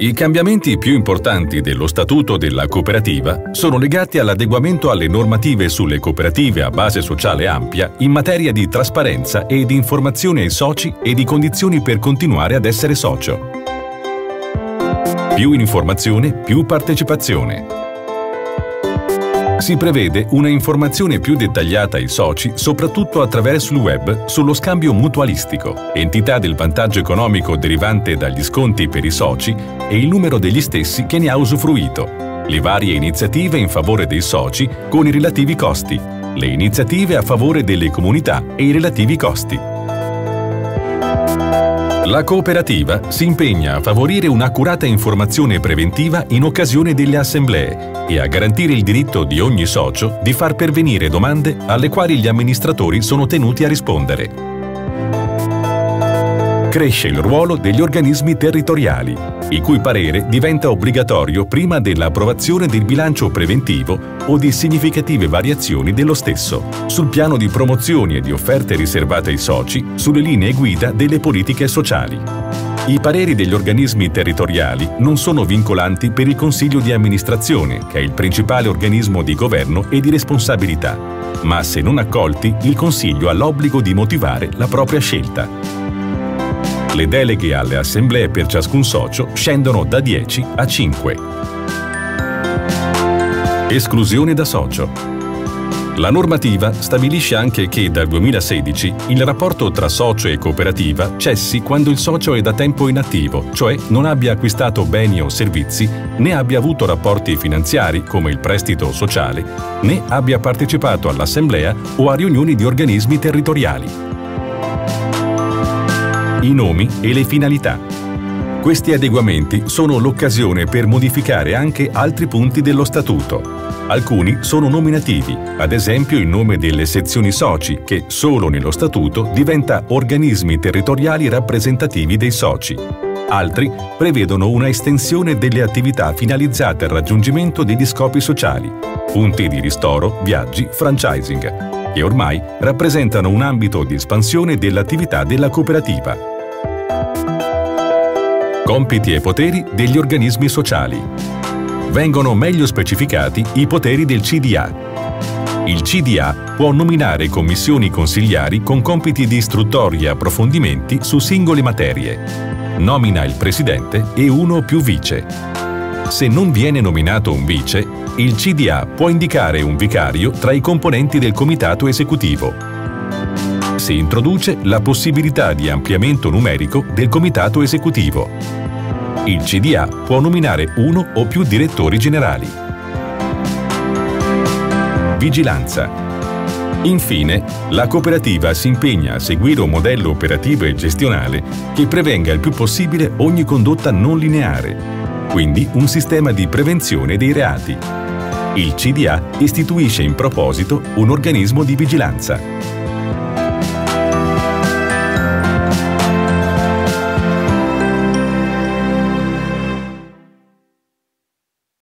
I cambiamenti più importanti dello Statuto della cooperativa sono legati all'adeguamento alle normative sulle cooperative a base sociale ampia in materia di trasparenza e di informazione ai soci e di condizioni per continuare ad essere socio. Più informazione, più partecipazione. Si prevede una informazione più dettagliata ai soci, soprattutto attraverso il web, sullo scambio mutualistico, entità del vantaggio economico derivante dagli sconti per i soci e il numero degli stessi che ne ha usufruito, le varie iniziative in favore dei soci con i relativi costi, le iniziative a favore delle comunità e i relativi costi. La cooperativa si impegna a favorire un'accurata informazione preventiva in occasione delle assemblee e a garantire il diritto di ogni socio di far pervenire domande alle quali gli amministratori sono tenuti a rispondere. Cresce il ruolo degli organismi territoriali, il cui parere diventa obbligatorio prima dell'approvazione del bilancio preventivo o di significative variazioni dello stesso, sul piano di promozioni e di offerte riservate ai soci, sulle linee guida delle politiche sociali. I pareri degli organismi territoriali non sono vincolanti per il Consiglio di amministrazione, che è il principale organismo di governo e di responsabilità, ma se non accolti, il Consiglio ha l'obbligo di motivare la propria scelta. Le deleghe alle assemblee per ciascun socio scendono da 10 a 5. Esclusione da socio. La normativa stabilisce anche che dal 2016 il rapporto tra socio e cooperativa cessi quando il socio è da tempo inattivo, cioè non abbia acquistato beni o servizi, né abbia avuto rapporti finanziari come il prestito sociale, né abbia partecipato all'assemblea o a riunioni di organismi territoriali. I nomi e le finalità. Questi adeguamenti sono l'occasione per modificare anche altri punti dello Statuto. Alcuni sono nominativi, ad esempio il nome delle sezioni soci, che solo nello Statuto diventa organismi territoriali rappresentativi dei soci. Altri prevedono una estensione delle attività finalizzate al raggiungimento degli scopi sociali, punti di ristoro, viaggi, franchising, che ormai rappresentano un ambito di espansione dell'attività della cooperativa. Compiti e poteri degli organismi sociali. Vengono meglio specificati i poteri del CDA. Il CDA può nominare commissioni consigliari con compiti di istruttoria e approfondimenti su singole materie. Nomina il presidente e uno o più vice. Se non viene nominato un vice, il CDA può indicare un vicario tra i componenti del comitato esecutivo. Si introduce la possibilità di ampliamento numerico del comitato esecutivo. Il CDA può nominare uno o più direttori generali. Vigilanza. Infine, la cooperativa si impegna a seguire un modello operativo e gestionale che prevenga il più possibile ogni condotta non lineare, quindi un sistema di prevenzione dei reati. Il CDA istituisce in proposito un organismo di vigilanza.